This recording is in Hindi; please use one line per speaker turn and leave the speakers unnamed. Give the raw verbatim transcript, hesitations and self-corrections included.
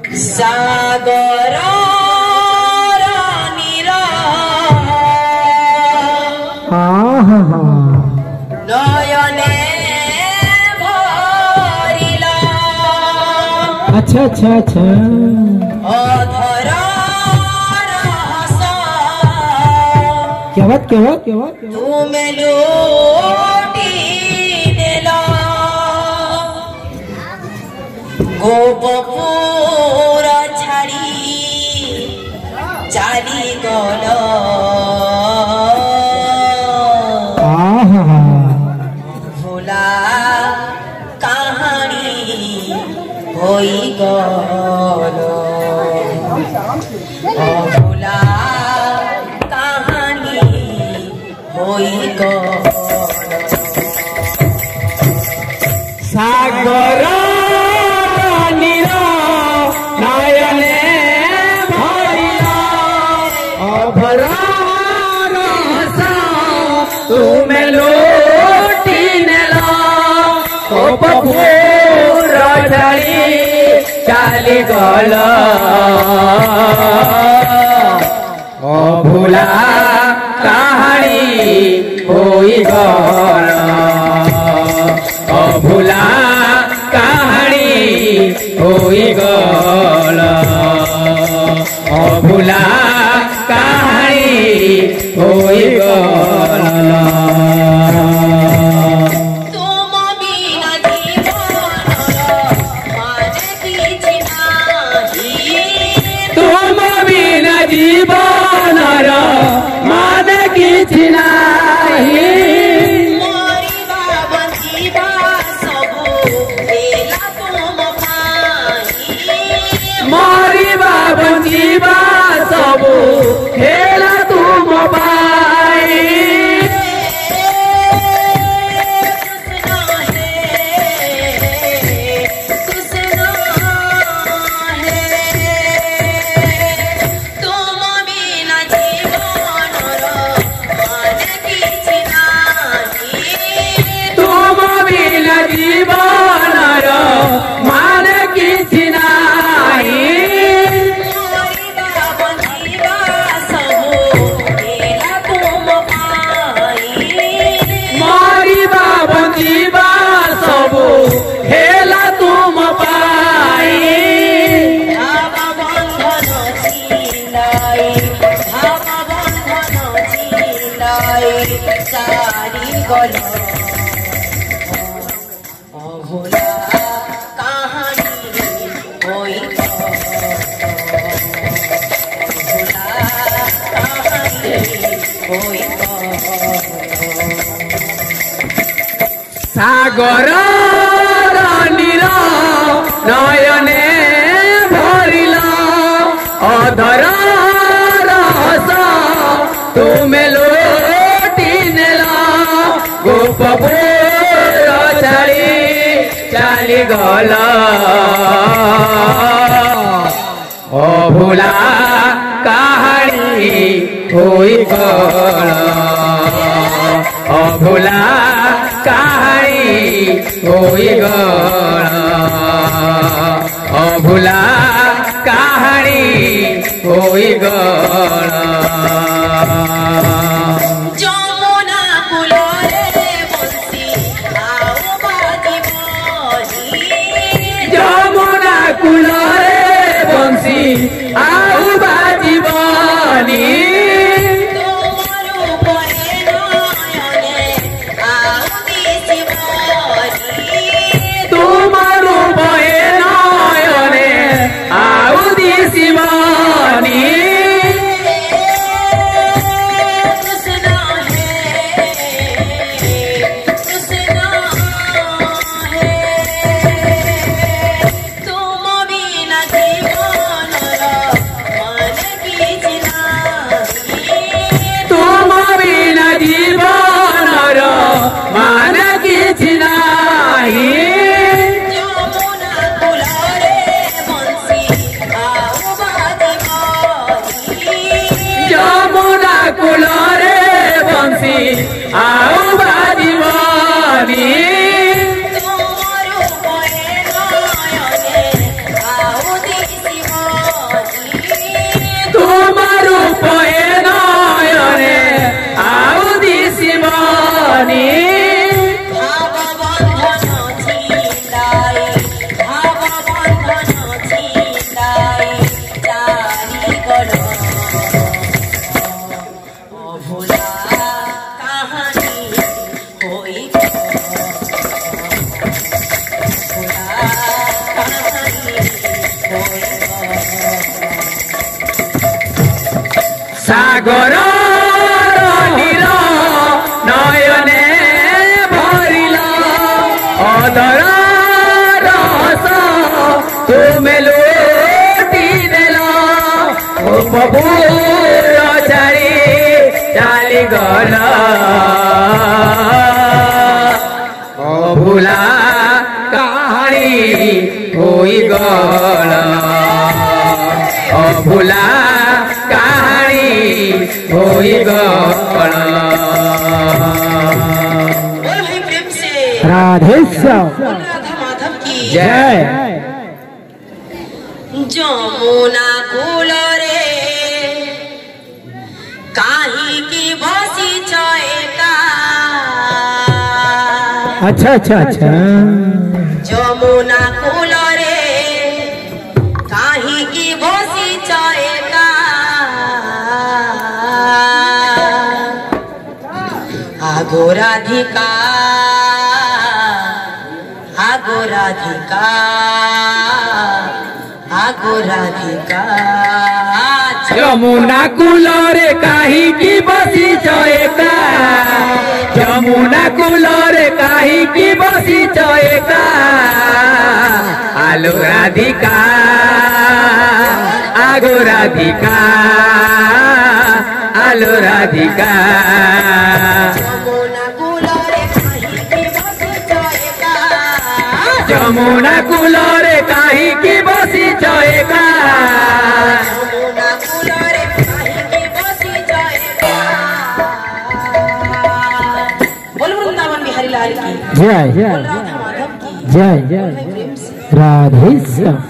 सागर नीरा
हाँ हाँ हाँ
नयने भरिला।
अच्छा अच्छा अच्छा
अधर रहस
क्या बात क्या बात क्या बात
तुम लूटी नेला। गोपपुर छाड़ी चाली गल भोला कहानी होई गल। भोला कहानी होई गल।
सागर तुम लूटी नेला। गोपपुर छाड़ी चाली गल भोला कहानी होई गल। भोला कहानी होई गल। भोला कहानी होई गल।
तुम बिना जीवन माने किछि नाही।
तुम बिना जीवन मान किछि नाही।
मरिबा बंचिबा सबु खेला तुम पाई।
मरिबा बंचिबा सबु खेला तुम पाई।
भोला कहानी होई गल। भोला कहानी होई गल।
सागर नीर नयने भरिला। अधर रहस तुम लूटी नेला। गोपपुर छाड़ी चाली गल भोला कहानी होई गल। भोला कहानी होई गल। भोला कहानी होई गल।
जमुना कूलरे बंसी आओ बाजीबनी।
जमुना कूलरे बंसी आउ बाजीबनी।
कृष्ण
सागर नीर नयने भरिला अदर रस तुमे लुटी देला उपभूर छाड़ी चाली गला भूला कहानी होई गला भूला कहानी होई गला।
बोल भाई प्रेम से
राधे श्याम
राधा माधव की
जय।
जमुना कूल रे काही की भसी चयका
अच्छा अच्छा अच्छा
जमुना कूल रे काही की भसी चयका आगो राधिका आगो राधिका आगो राधिका
जमुना कुलरे काही की बसी चयका जमुना कुलरे काही की बसी चयका आलो राधिका आगो राधिका आलो राधिका
जमुना कूलरे काही की भसी चयका
जमुना कुलरे काही की बसी चयका
जमुना कूलरे काही की भसी चयका। बोल वृंदावन बिहारी लाल की
जय जय
राधा माधव की
जय जय
प्रेम से
राधे श्याम